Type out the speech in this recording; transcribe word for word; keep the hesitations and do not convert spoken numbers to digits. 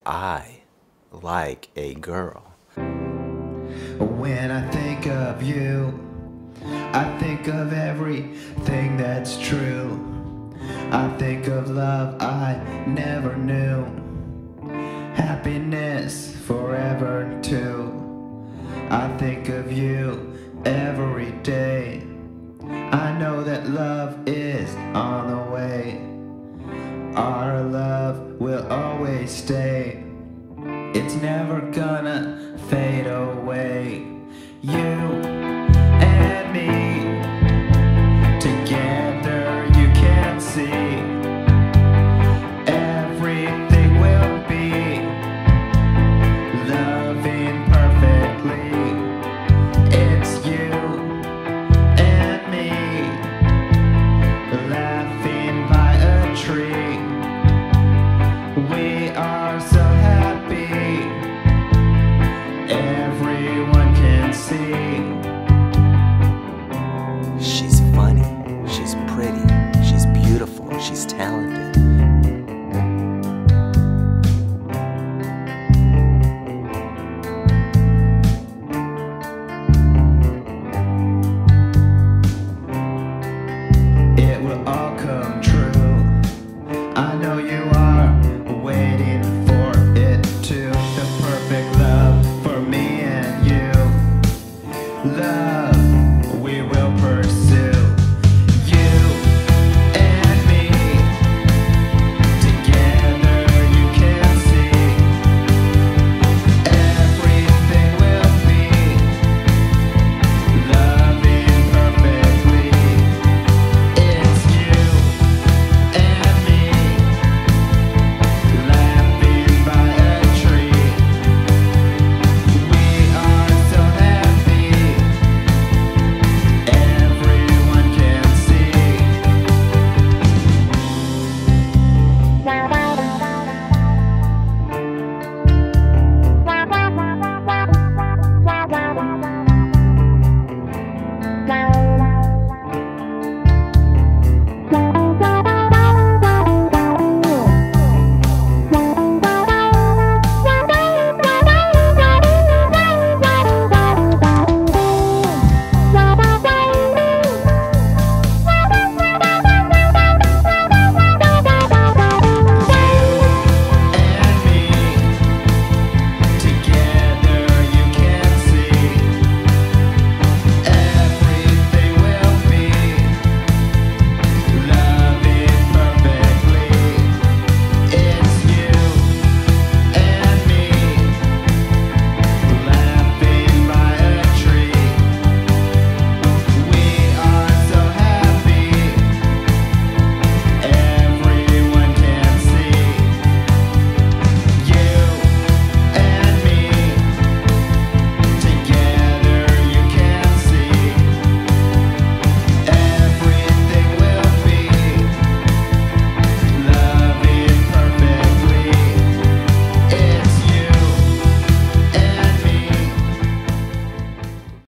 I like a girl. When I think of you, I think of everything that's true. I think of love I never knew, happiness forever too. I think of you every day. I know that love is on the way. Our love will always stay. It's never gonna fade away. You and me.